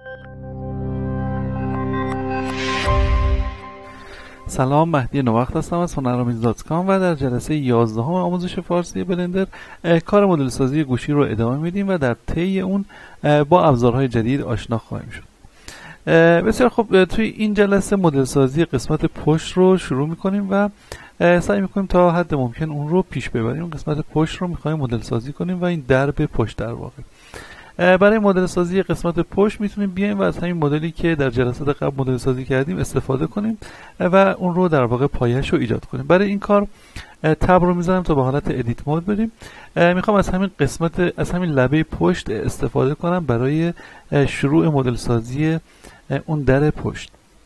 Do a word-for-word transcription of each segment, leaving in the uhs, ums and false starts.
سلام، مهدی نوبخت هستم از هنرآمیز دات کام و در جلسه یازدهم آموزش فارسی بلندر کار مدل سازی گوشی رو ادامه میدیم و در طی اون با ابزارهای جدید آشنا خواهیم شد. بسیار خوب، توی این جلسه مدل سازی قسمت پشت رو شروع میکنیم و سعی میکنیم تا حد ممکن اون رو پیش ببریم. قسمت پشت رو میخوایم مدل سازی کنیم و این درب پشت در واقع. برای مدل سازی قسمت پشت میتونیم بیایم و از همین مدلی که در جلسات قبل مدل سازی کردیم استفاده کنیم و اون رو در واقع پایه‌اش رو ایجاد کنیم. برای این کار تب رو میزنم تا به حالت ادیت مود بریم. میخوام از همین قسمت از همین لبه پشت استفاده کنم برای شروع مدل سازی اون در پشت.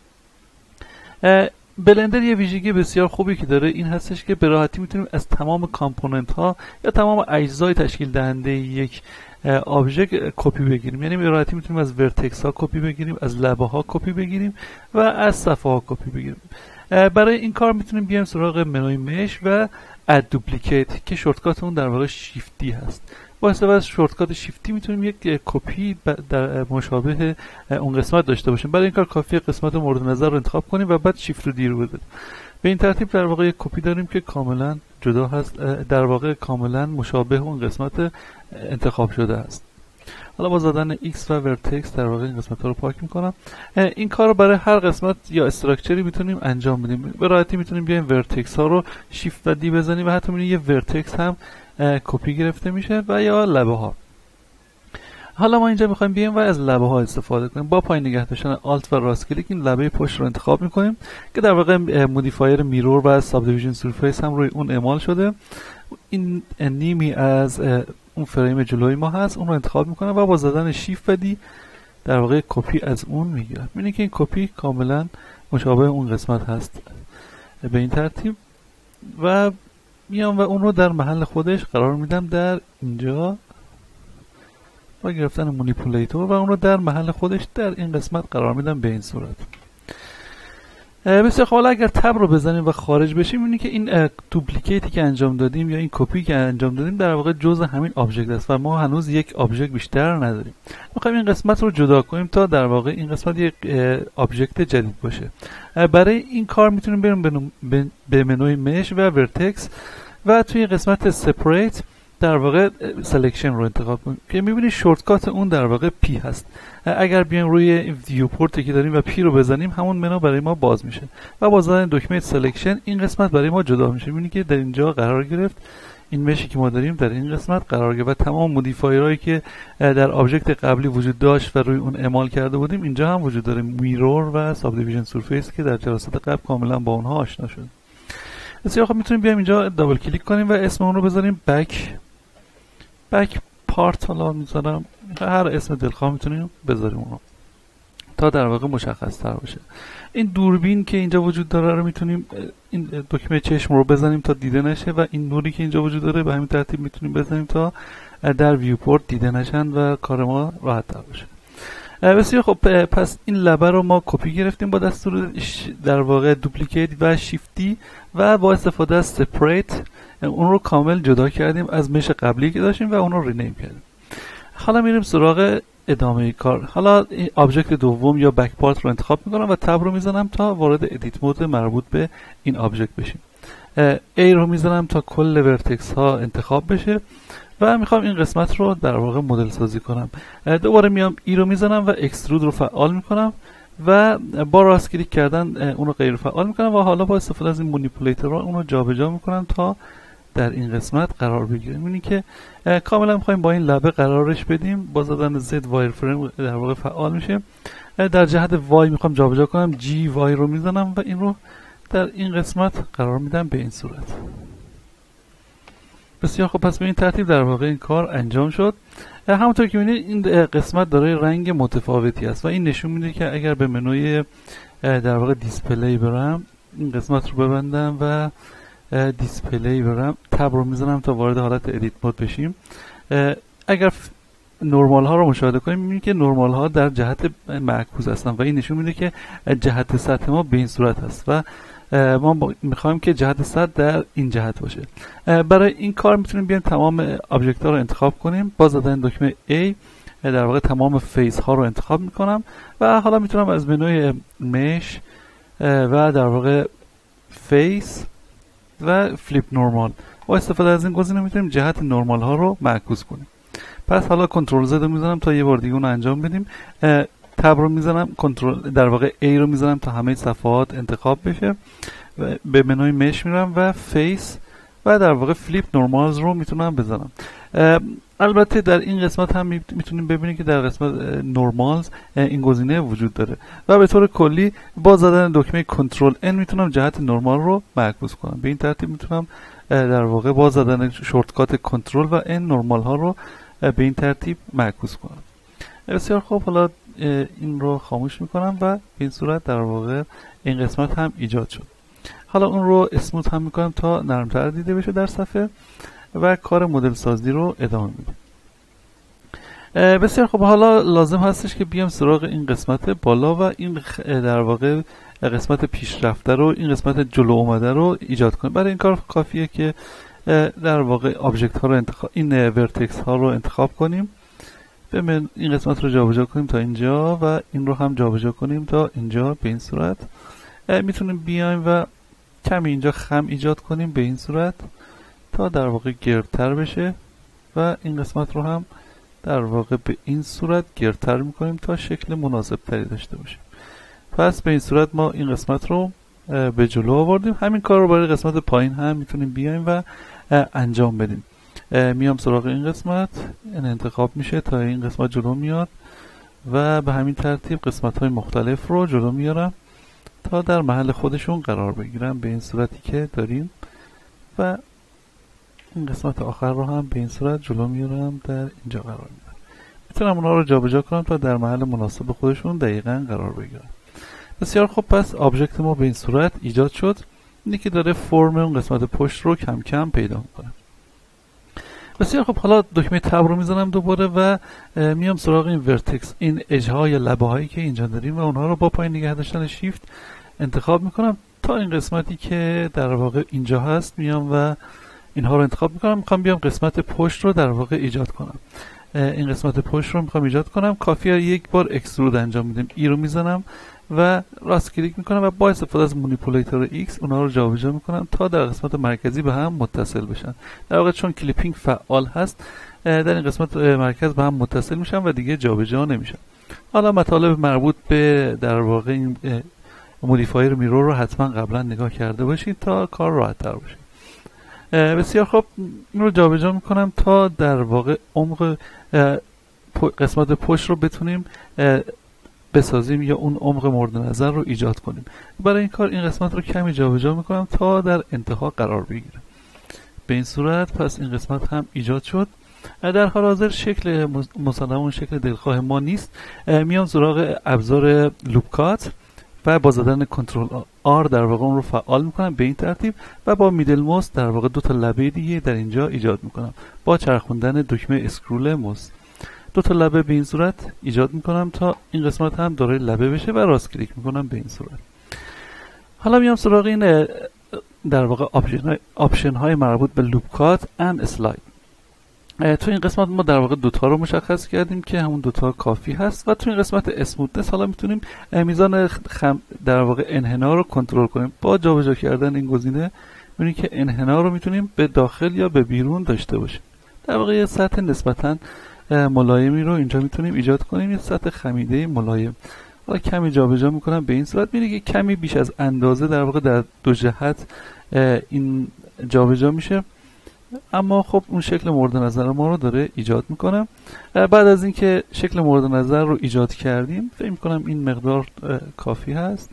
بلندر یه ویژگی بسیار خوبی که داره این هستش که به راحتی میتونیم از تمام کامپوننت ها یا تمام اجزای تشکیل دهنده یک آبژکت کپی بگیریم. یعنی به راحتی میتونیم از ورتکس ها کپی بگیریم، از لبه ها کپی بگیریم و از صفحه ها کپی بگیریم. برای این کار میتونیم بیایم سراغ منوی مش و اد دوپلیکیت که شورتکات اون در واقع شیفتی هست. با استفاده از شورتکات شیفتی میتونیم یک کپی در مشابه اون قسمت داشته باشیم. برای این کار کافیه قسمت مورد نظر رو انتخاب کنیم و بعد شیفت رو دی رو بزنیم. به این ترتیب در واقع یک کپی داریم که کاملا جدا هست، در واقع کاملا مشابه اون قسمت انتخاب شده است. حالا با زدن X و ورتکس در واقع این قسمت ها رو پاک میکنم. این کار رو برای هر قسمت یا استراکچری میتونیم انجام بدیم. به راحتی میتونیم بیایم ورتکس ها رو شیفت و دی بزنیم و حتی میبینید یه ورتکس هم کپی گرفته میشه و یا لبه ها. حالا ما اینجا میخوایم بیایم و از لبه ها استفاده کنیم. با پایین نگه داشتن آلت و راست کلیک این لبه پشت رو انتخاب میکنیم که در واقع مودیفایر میرور و ساب دیویژن سورفیس هم روی اون اعمال شده. این نیمی از اون فریم جلوی ما هست، اون رو انتخاب میکنم و با زدن شیفت و دی در واقع کپی از اون میگیرم. میبینید که این کپی کاملا مشابه اون قسمت هست به این ترتیب و میام و اون رو در محل خودش قرار میدم در اینجا با گرفتن مانیپولیتور و اون رو در محل خودش در این قسمت قرار میدم به این صورت. بسیار خب، حالا اگر تب رو بزنیم و خارج بشیم میبینید که این دوپلیکیتی که انجام دادیم یا این کپی که انجام دادیم در واقع جزء همین آبجکت است و ما هنوز یک آبجکت بیشتر نداریم. میخوایم این قسمت رو جدا کنیم تا در واقع این قسمت یک آبجکت جدید باشه. برای این کار میتونیم بریم به منوی مش و ورتکس و توی قسمت سپریت در واقع سلکشن رو انتخاب کنیم که میبینید شورتکات اون در واقع پی هست. اگر بیایم روی ویو پورتی که داریم و پی رو بزنیم همون منو برای ما باز میشه و با زدن دکمه سلکشن این قسمت برای ما جدا میشه. میبینید که در اینجا قرار گرفت، این مشی که ما داریم در این قسمت قرار گرفت و تمام مودیفایرهایی که در آبجکت قبلی وجود داشت و روی اون اعمال کرده بودیم اینجا هم وجود داره، میرور و ساب دیویژن سورفیس که در جلسات قبل کاملا با اونها آشنا شدیم. بسیار خب، میتونیم بیایم اینجا دابل کلیک کنیم و اسم اون رو بذاریم بک بک پارت. حالا میذارم هر اسم دلخواه میتونیم بذاریم اون رو تا در واقع مشخص تر باشه. این دوربین که اینجا وجود داره رو میتونیم این دکمه چشم رو بزنیم تا دیده نشه و این نوری که اینجا وجود داره به همین ترتیب میتونیم بزنیم تا در ویو پورت دیده نشن و کار ما راحت تر باشه. بسیار خب، پس این لبه رو ما کپی گرفتیم با دستور در واقع دوپلیکیت و شیفتی و با استفاده از سپریت اون رو کامل جدا کردیم از مش قبلی که داشتیم و اون رو رینیم کردیم. حالا میریم سراغ ادامه کار. حالا این آبجکت دوم یا بک پارت رو انتخاب میکنم و تب رو میزنم تا وارد ادیت مود مربوط به این آبجکت بشیم. ای رو میزنم تا کل ورتکس ها انتخاب بشه و میخوام این قسمت رو در واقع مدل سازی کنم. دوباره میام ای رو میزنم و اکسترود رو فعال میکنم و با راست کلیک کردن اون رو غیر فعال میکنم و حالا با استفاده از این مانیپولیتور اون رو جابجا میکنم تا در این قسمت قرار بگیره. میبینید که کاملا میخوایم با این لبه قرارش بدیم. با زدن زد وایر فریم در واقع فعال میشه. در جهت وای میخوام جابجا کنم، جی وای رو میزنم و این رو در این قسمت قرار میدم به این صورت. بسیار خب، پس به این ترتیب در واقع این کار انجام شد. همونطور که میبینید این قسمت دارای رنگ متفاوتی است و این نشون میده که اگر به منوی در واقع دیسپلی برم، این قسمت رو ببندم و دیسپلی برم، تب رو میزنم تا وارد حالت ادیت مود بشیم. اگر نورمال ها رو مشاهده کنیم میبینید که نورمال ها در جهت معکوس هستن و این نشون میده که جهت سطح ما به این صورت هست و ما میخوایم که جهت سطح در این جهت باشه. برای این کار میتونیم بیایم تمام آبجکت ها رو انتخاب کنیم با زدن دکمه A در واقع تمام فیس ها رو انتخاب میکنم و حالا میتونم از منوی مش و در واقع فیس و فلیپ نورمال با استفاده از این گزینه میتونیم جهت نورمال ها رو معکوس کنیم. پس حالا کنترل زد رو میزنم تا یه بار دیگه اون رو انجام بدیم. تب رو میزنم، کنترل در واقع A رو میزنم تا همه صفحات انتخاب بشه و به منوی مش میرم و فیس و در واقع فلیپ نورمالز رو میتونم بزنم. البته در این قسمت هم میتونیم ببینیم که در قسمت نورمالز این گزینه وجود داره و به طور کلی با زدن دکمه کنترل N میتونم جهت نورمال رو معکوس کنم. به این ترتیب میتونم در واقع با زدن شورتکات کنترل و N نورمال ها رو به این ترتیب معکوس کنم. بسیار خوب، حالا این رو خاموش میکنم و به این صورت در واقع این قسمت هم ایجاد شد. حالا اون رو اسموت هم میکنم تا نرمتر دیده بشه در صفحه و کار مدل سازی رو ادامه میدیم. بسیار خوب، حالا لازم هستش که بیام سراغ این قسمت بالا و این در واقع قسمت پیشرفته رو، این قسمت جلو اومده رو ایجاد کنیم. برای این کار کافیه که در واقع آبجکت ها رو انتخاب، این ورتکس ها رو انتخاب کنیم، ببین این قسمت رو جابجا کنیم تا اینجا و این رو هم جابجا کنیم تا اینجا. به این صورت میتونیم بیایم و کمی اینجا خم ایجاد کنیم به این صورت تا در واقع گردتر بشه و این قسمت رو هم در واقع به این صورت گردتر میکنیم تا شکل مناسب تری داشته باشیم. پس به این صورت ما این قسمت رو به جلو آوردیم. همین کار رو برای قسمت پایین هم میتونیم بیایم و انجام بدیم. میام سراغ این قسمت، این انتخاب میشه تا این قسمت جلو میاد و به همین ترتیب قسمت های مختلف رو جلو میارم تا در محل خودشون قرار بگیرم به این صورتی که داریم و این قسمت آخر رو هم به این صورت جلو میارم، در اینجا قرار میدم. میتونم اونها رو جابجا کنم تا در محل مناسب خودشون دقیقاً قرار بگیرم. بسیار خوب، پس آبجکت ما به این صورت ایجاد شد. اینی که داره فرم اون قسمت پشت رو کم کم پیدا میکنه. بسیار خوب، حالا دکمه تب رو میزنم دوباره و میام سراغ این ورتکس، این اجها یا لبه هایی که اینجا داریم و اونها رو با پایین نگه داشتن شیفت انتخاب میکنم تا این قسمتی که در واقع اینجا هست میام و اینها رو انتخاب میکنم. میخوام بیام قسمت پشت رو در واقع ایجاد کنم. این قسمت پشت رو میخوام ایجاد کنم. کافیه یک بار اکسترود انجام میدیم، ای رو میزنم و راست کلیک میکنم و با استفاده از مانیپولاتور ایکس اونها رو جابجا میکنم تا در قسمت مرکزی به هم متصل بشن. در واقع چون کلیپینگ فعال هست در این قسمت مرکز به هم متصل میشن و دیگه جابجا نمیشن. حالا مطالب مربوط به در واقع این مودیفایر میرور رو حتما قبلا نگاه کرده باشید تا کار راحت تر باشه. بسیار خوب، این رو جابجا میکنم تا در واقع عمق قسمت پشت رو بتونیم بسازیم یا اون عمق مورد نظر رو ایجاد کنیم. برای این کار این قسمت رو کمی جابجا میکنم تا در انتها قرار بگیره. به این صورت پس این قسمت هم ایجاد شد. در حال حاضر شکل مسلما اون شکل دلخواه ما نیست. میام سراغ ابزار لوپکات و با زدن کنترل آر در واقع اون رو فعال میکنم به این ترتیب و با میدل موس در واقع دو تا لبه دیگه در اینجا ایجاد میکنم با چرخوندن دکمه اسکرول موس. دو تا لبه به این صورت ایجاد میکنم تا این قسمت هم داره لبه بشه و راست کلیک میکنم به این صورت. حالا میام سراغ این در واقع آپشن های, آپشن های مربوط به لوپکات اند اسلاید. تو این قسمت ما در واقع دوتا رو مشخص کردیم که همون دوتا کافی هست و تو این قسمت اسموتنس حالا میتونیم میزان خم در واقع انحنا رو کنترل کنیم. با جابجا کردن این گزینه میبینیم که انحنا رو میتونیم به داخل یا به بیرون داشته باشیم. در واقع یه سطح نسبتاً ملایمی رو اینجا میتونیم ایجاد کنیم، یه سطح خمیده ملایم. حالا کمی جابجا میکنم به این صورت، میبینید که کمی بیش از اندازه در واقع در دو جهت این جابجا میشه، اما خب اون شکل مورد نظر ما رو داره ایجاد میکنه. بعد از اینکه شکل مورد نظر رو ایجاد کردیم فکر میکنم این مقدار کافی هست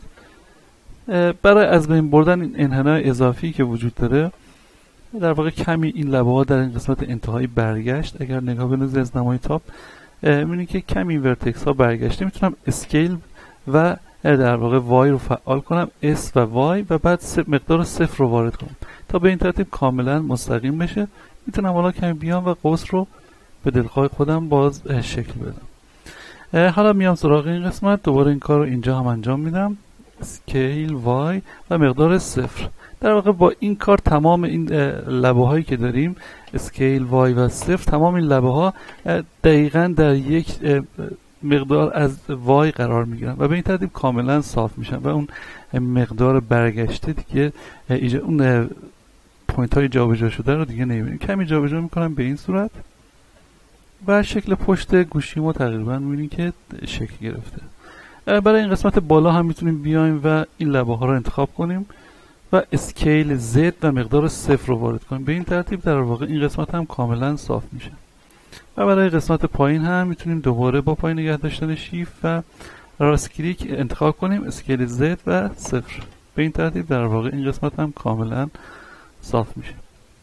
برای از بین بردن این انحنای اضافی که وجود داره. در واقع کمی این لبه ها در این قسمت انتهایی برگشت. اگر نگاه بندازید از نمای تاپ میبینید که کمی این ورتکس ها برگشته. میتونم اسکیل و در واقع وای رو فعال کنم، اس و وای، و بعد مقدار صفر رو وارد کنم تا به این ترتیب کاملا مستقیم بشه. میتونم حالا کمی بیام و قوس رو به دلخواه خودم باز شکل بدم. حالا میام سراغ این قسمت، دوباره این کار رو اینجا هم انجام میدم، اسکیل وای و مقدار صفر. در واقع با این کار تمام این لبه هایی که داریم اسکیل وای و صفر، تمام این لبه ها دقیقاً در یک مقدار از وای قرار میگیرن و به این ترتیب کاملا صاف میشن و اون مقدار برگشته دیگه اون پوینت های جابجا شده رو دیگه نمیبینیم. کمی جابجا میکنم به این صورت و شکل پشت گوشی ما تقریبا میبینیم که شکل گرفته. برای این قسمت بالا هم میتونیم بیایم و این لبه ها رو انتخاب کنیم و اسکیل زد و مقدار صفر رو وارد کنیم. به این ترتیب در واقع این قسمت هم کاملا صاف میشه. و برای قسمت پایین هم میتونیم دوباره با پایین نگه داشتن شیفت و راست کلیک انتخاب کنیم اسکیل زد و صفر. به این ترتیب در واقع این قسمت هم کاملا صاف میشه.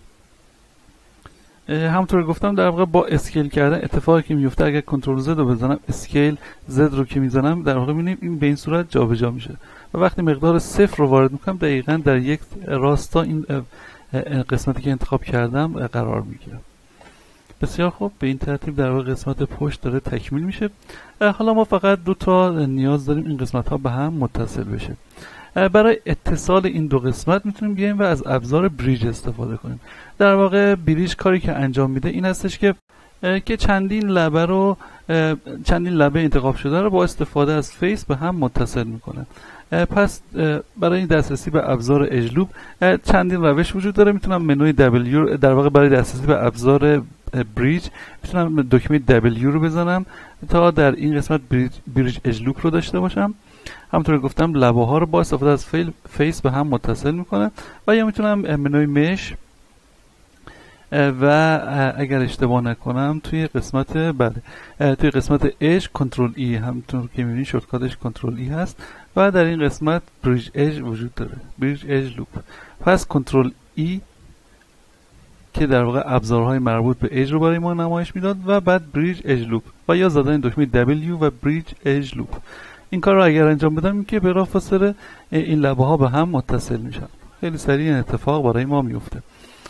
همونطور گفتم در واقع با اسکیل کردن اتفاقی که میفته اگر کنترل زد رو بزنم اسکیل زد رو که میزنم در واقع میبینیم این به این صورت جابجا میشه و وقتی مقدار صفر رو وارد میکنم دقیقاً در یک راستا این قسمتی که انتخاب کردم قرار میگیره. بسیار خوب، به این ترتیب در واقع قسمت پشت داره تکمیل میشه. حالا ما فقط دو تا نیاز داریم این قسمت ها به هم متصل بشه. برای اتصال این دو قسمت میتونیم بیایم و از ابزار بریج استفاده کنیم. در واقع بریج کاری که انجام میده این هستش که که چندین لبه رو چندین لبه انتخاب شده رو با استفاده از فیس به هم متصل میکنه. پس برای این دسترسی به ابزار اجلوب چندین روش وجود داره. میتونم منوی دبلیو در واقع برای دسترسی به ابزار بریج میتونم دکمه دبلیو رو بزنم تا در این قسمت بریج, بریج اجلوب رو داشته باشم. همونطور که گفتم لبه ها رو با استفاده از فیس به هم متصل میکنه و یا میتونم منوی مش و اگر اشتباه نکنم توی قسمت بله توی قسمت اج کنترل ای، همونطور که میبینید شورتکاتش کنترل ای هست و در این قسمت بریج اج وجود داره، بریج اج لوپ. پس کنترل ای که در واقع ابزارهای مربوط به اج رو برای ما نمایش میداد و بعد بریج اج لوپ و یا زدن دکمه دبلیو و بریج اج لوپ. این کار رو اگر انجام بدم که بلافاصله این لبه ها به هم متصل میشن. خیلی سریع این اتفاق برای ما میفته.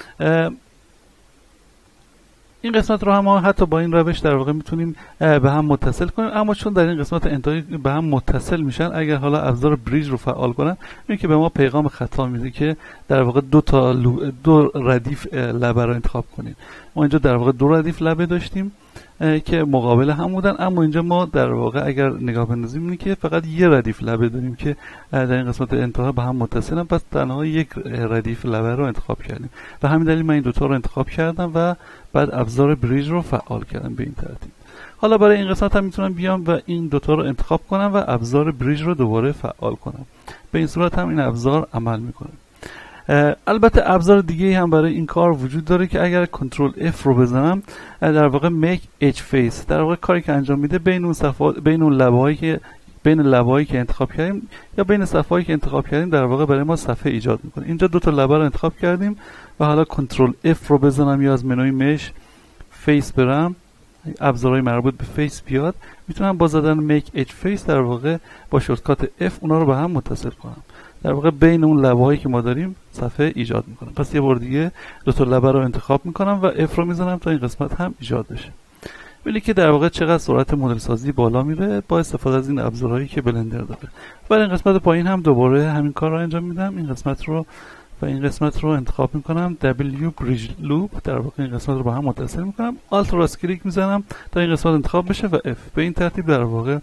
این قسمت رو هم ما حتی با این روش در واقع میتونیم به هم متصل کنیم، اما چون در این قسمت انتهایی به هم متصل میشن اگر حالا ابزار بریج رو فعال کنم این که به ما پیغام خطا میده که در واقع دو تا دو ردیف لبه رو انتخاب کنیم. ما اینجا در واقع دو ردیف لبه داشتیم که مقابل هم بودن، اما اینجا ما در واقع اگر نگاه بندازیم اینه که فقط یه ردیف لبه داریم که در این قسمت انتها به هم متصلن، پس تنها یک ردیف لبه رو انتخاب کردیم و همین دلیل من این دوتا رو انتخاب کردم و بعد ابزار بریج رو فعال کردم به این ترتیب. حالا برای این قسمت هم میتونم بیام و این دوتا رو انتخاب کنم و ابزار بریج رو دوباره فعال کنم. به این صورت هم این ابزار عمل میکنه. البته ابزار دیگه هم برای این کار وجود داره که اگر کنترل اف رو بزنم در واقع میک اج فیس در واقع کاری که انجام میده بین اون صفحات بین اون لبه‌هایی که بین لبه‌هایی که انتخاب کردیم یا بین صفحه‌هایی که انتخاب کردیم در واقع برای ما صفحه ایجاد میکنه. اینجا دو تا لبه رو انتخاب کردیم و حالا کنترل اف رو بزنم یا از منوی مش فیس برم ابزارهای مربوط به فیس بیاد، میتونم با زدن میک اج فیس در واقع با شورتکات اف اونا رو به هم متصل کنم. در واقع بین اون لبه هایی که ما داریم صفحه ایجاد میکنم. پس یه بار دیگه دو تا لبه رو انتخاب میکنم و اف رو میزنم تا این قسمت هم ایجاد بشه. ولی که در واقع چقدر سرعت مدل سازی بالا میره با استفاده از این ابزارهایی که بلندر داره. برای این قسمت پایین هم دوباره همین کار رو انجام میدم. این قسمت رو و این قسمت رو انتخاب میکنم دبلیو بریج لوپ، در واقع این قسمت رو با هم متصل میکنم، آلت راست کلیک میزنم تا این قسمت انتخاب بشه و اف. به این ترتیب در واقع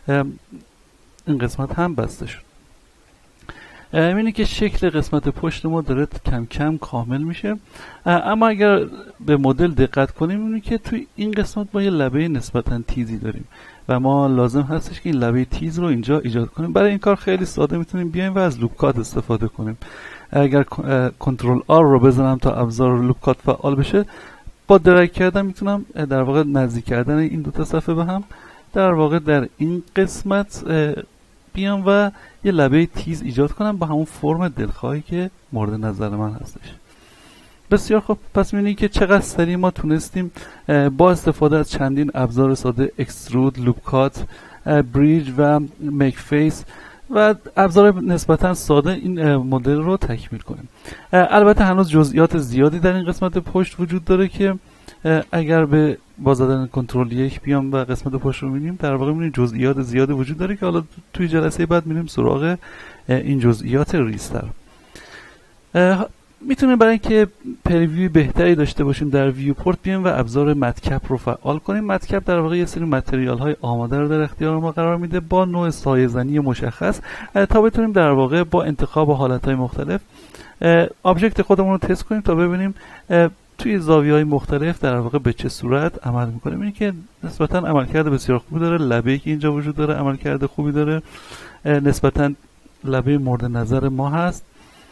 این قسمت هم بسته شد. می‌بینید که شکل قسمت پشت ما داره کم کم کامل میشه، اما اگر به مدل دقت کنیم می‌بینید که توی این قسمت ما یه لبه نسبتا تیزی داریم و ما لازم هستش که این لبه تیز رو اینجا ایجاد کنیم. برای این کار خیلی ساده میتونیم بیایم و از لوپ کات استفاده کنیم. اگر کنترل آر رو بزنم تا ابزار لوپ کات فعال بشه، با درگ کردن میتونم در واقع نزدیک کردن این دو تا صفحه به هم در واقع در این قسمت بیام و یه لبه تیز ایجاد کنم با همون فرم دلخواهی که مورد نظر من هستش. بسیار خوب، پس می‌بینید که چقدر سریع ما تونستیم با استفاده از چندین ابزار ساده اکسترود، لوپ کات، بریج و میک فیس و ابزار نسبتا ساده این مدل رو تکمیل کنیم. البته هنوز جزئیات زیادی در این قسمت پشت وجود داره که اگر به با زدن کنترل یک بیام و قسمت پشت رو می‌بینیم در واقع می‌بینیم جزئیات زیادی وجود داره که حالا توی جلسه بعد می‌ریم سراغ این جزئیات ریزتر. میتونیم برای اینکه پریویو بهتری داشته باشیم در ویوپورت بیایم و ابزار مدکپ رو فعال کنیم. مدکپ در واقع یه سری متریال های آماده رو در اختیار ما قرار میده با نوع سایه‌زنی مشخص تا بتونیم در واقع با انتخاب حالت های مختلف آبجکت خودمون رو تست کنیم تا ببینیم توی زاویه‌های مختلف در واقع به چه صورت عمل میکنه. اینی که نسبتا عملکرد بسیار خوبی داره، لبه‌ای که اینجا وجود داره عملکرد خوبی داره، نسبتا لبه مورد نظر ما هست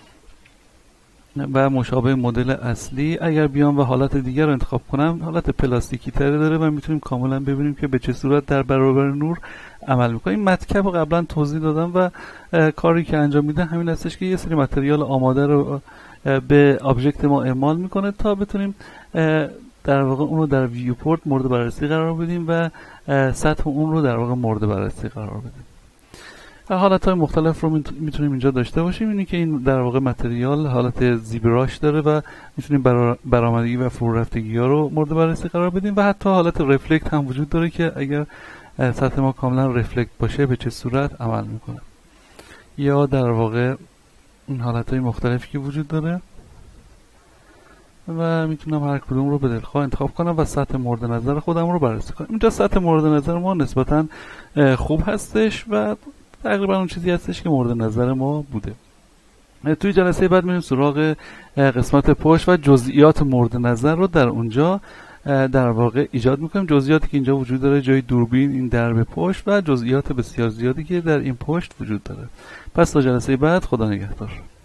و مشابه مدل اصلی. اگر بیام و حالت دیگر رو انتخاب کنم حالت پلاستیکی تری داره و میتونیم کاملا ببینیم که به چه صورت در برابر نور عمل میکنه. این مدکپ رو قبلا توضیح دادم و کاری که انجام میده همین هستش که یه سری متریال آماده رو به آبجکت ما اعمال میکنه تا بتونیم در واقع اون رو در ویوپورت مورد بررسی قرار بدیم و سطح اون رو در واقع مورد بررسی قرار بدیم. حالت‌های مختلف رو میتونیم اینجا داشته باشیم. اینی که این در واقع متریال حالت زیبراش داره و میتونیم برآمدگی و فرو رفتگی ها رو مورد بررسی قرار بدیم و حتی حالت رفلکت هم وجود داره که اگر سطح ما کاملا رفلکت باشه به چه صورت عمل میکنه، یا در واقع این حالت‌های مختلفی که وجود داره و میتونم هر کدوم رو به دلخواه انتخاب کنم و سطح مورد نظر خودم رو بررسی کنم. اینجا سطح مورد نظر ما نسبتا خوب هستش و تقریبا اون چیزی هستش که مورد نظر ما بوده. توی جلسه بعد میریم سراغ قسمت پشت و جزئیات مورد نظر رو در اونجا در واقع ایجاد میکنیم. جزئیاتی که اینجا وجود داره، جای دوربین، این درب پشت و جزئیات بسیار زیادی که در این پشت وجود داره. پس تا جلسه بعد، خدا نگهدار.